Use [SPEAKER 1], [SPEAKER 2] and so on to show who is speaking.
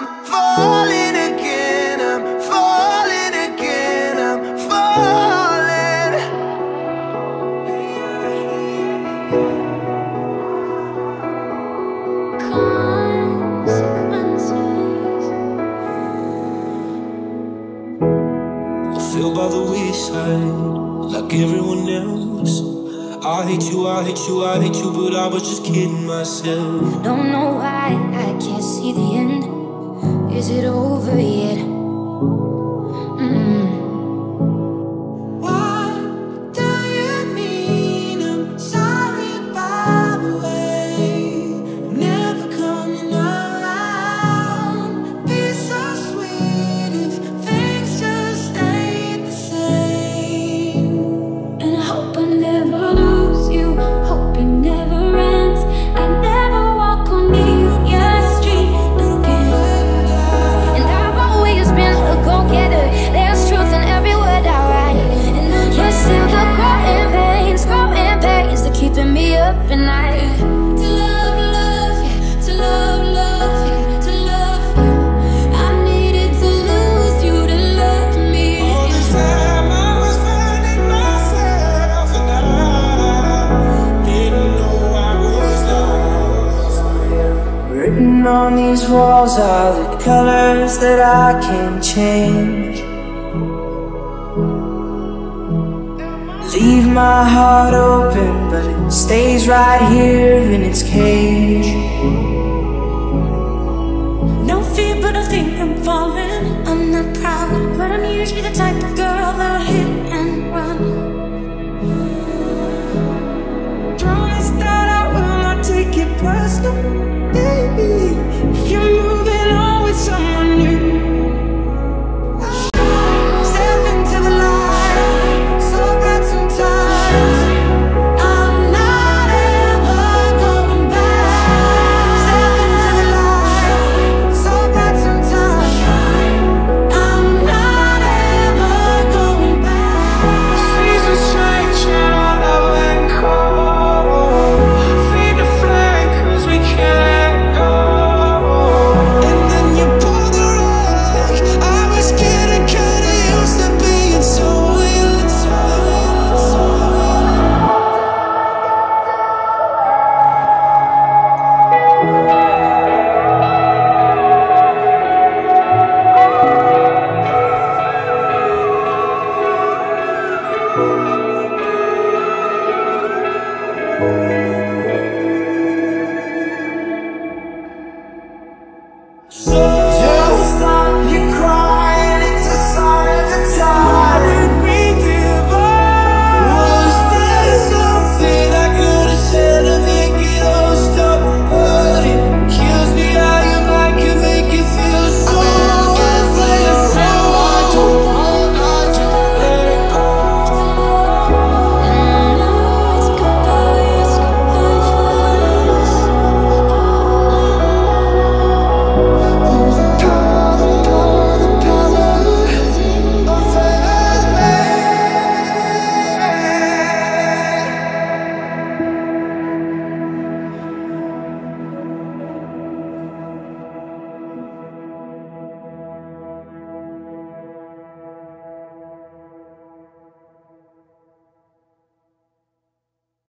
[SPEAKER 1] I'm falling again, I'm falling again, I'm falling.
[SPEAKER 2] Consequences.
[SPEAKER 3] I feel by the wayside, like everyone else. I hate you, I hate you, I hate you, but I was just kidding myself.
[SPEAKER 2] Don't know why I can't see the end. Is it over yet?
[SPEAKER 1] What do you mean I'm sorry, by the way? Never coming around. Be so sweet if things just stayed the same.
[SPEAKER 2] And I hope I never lose you, hope it never ends. I never walk on your street again. And I've always been a go-getter. There's truth in every word I write. But still the growing pains that keeping me up at night. To love, love you, to love, love you, to love you. I needed to lose you to love me.
[SPEAKER 3] All this time I was finding myself, and I didn't know I was lost.
[SPEAKER 1] Written on these walls are the colors that I can't change. Leave my heart open, but it stays right here in its cage.